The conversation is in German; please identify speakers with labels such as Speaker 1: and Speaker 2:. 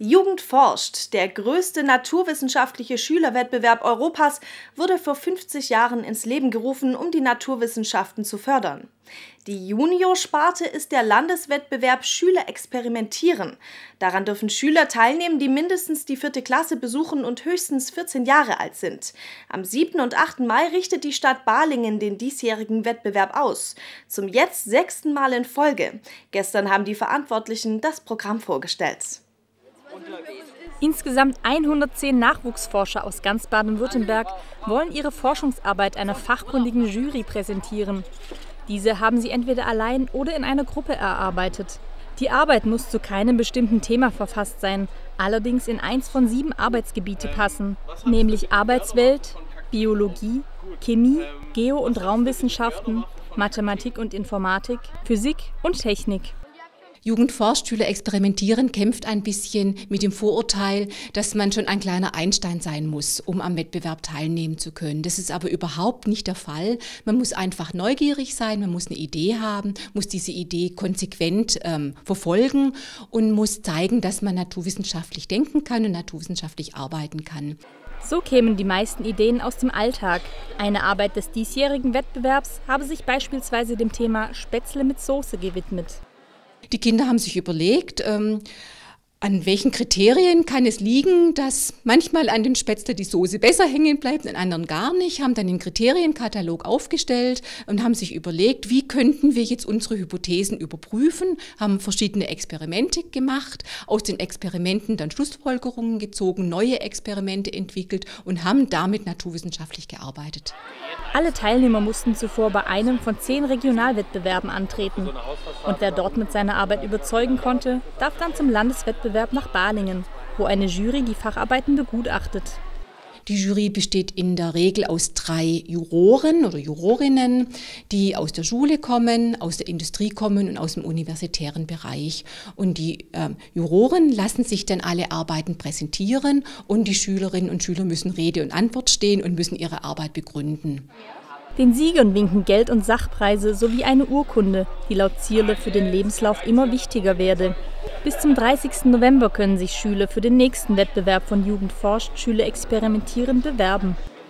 Speaker 1: Jugend forscht. Der größte naturwissenschaftliche Schülerwettbewerb Europas wurde vor 50 Jahren ins Leben gerufen, um die Naturwissenschaften zu fördern. Die Junior-Sparte ist der Landeswettbewerb Schüler experimentieren. Daran dürfen Schüler teilnehmen, die mindestens die 4. Klasse besuchen und höchstens 14 Jahre alt sind. Am 7. und 8. Mai richtet die Stadt Balingen den diesjährigen Wettbewerb aus. Zum jetzt 6. Mal in Folge. Gestern haben die Verantwortlichen das Programm vorgestellt.
Speaker 2: Insgesamt 110 Nachwuchsforscher aus ganz Baden-Württemberg wollen ihre Forschungsarbeit einer fachkundigen Jury präsentieren. Diese haben sie entweder allein oder in einer Gruppe erarbeitet. Die Arbeit muss zu keinem bestimmten Thema verfasst sein, allerdings in eins von 7 Arbeitsgebiete passen, nämlich Arbeitswelt, Biologie, Chemie, Geo- und Raumwissenschaften, Mathematik und Informatik, Physik und Technik.
Speaker 3: Jugend forscht, Schüler experimentieren kämpft ein bisschen mit dem Vorurteil, dass man schon ein kleiner Einstein sein muss, um am Wettbewerb teilnehmen zu können. Das ist aber überhaupt nicht der Fall. Man muss einfach neugierig sein, man muss eine Idee haben, muss diese Idee konsequent verfolgen und muss zeigen, dass man naturwissenschaftlich denken kann und naturwissenschaftlich arbeiten kann.
Speaker 2: So kämen die meisten Ideen aus dem Alltag. Eine Arbeit des diesjährigen Wettbewerbs habe sich beispielsweise dem Thema Spätzle mit Soße gewidmet.
Speaker 3: Die Kinder haben sich überlegt, an welchen Kriterien kann es liegen, dass manchmal an den Spätzle die Soße besser hängen bleibt, an anderen gar nicht, haben dann den Kriterienkatalog aufgestellt und haben sich überlegt, wie könnten wir jetzt unsere Hypothesen überprüfen, haben verschiedene Experimente gemacht, aus den Experimenten dann Schlussfolgerungen gezogen, neue Experimente entwickelt und haben damit naturwissenschaftlich gearbeitet.
Speaker 2: Alle Teilnehmer mussten zuvor bei einem von 10 Regionalwettbewerben antreten. Und wer dort mit seiner Arbeit überzeugen konnte, darf dann zum Landeswettbewerb nach Balingen, wo eine Jury die Facharbeiten begutachtet.
Speaker 3: Die Jury besteht in der Regel aus 3 Juroren oder Jurorinnen, die aus der Schule kommen, aus der Industrie kommen und aus dem universitären Bereich. Und die Juroren lassen sich dann alle Arbeiten präsentieren und die Schülerinnen und Schüler müssen Rede und Antwort stehen und müssen ihre Arbeit begründen.
Speaker 2: Den Siegern winken Geld- und Sachpreise sowie eine Urkunde, die laut Zierle für den Lebenslauf immer wichtiger werde. Bis zum 30. November können sich Schüler für den nächsten Wettbewerb von Jugend forscht, Schüler experimentieren bewerben.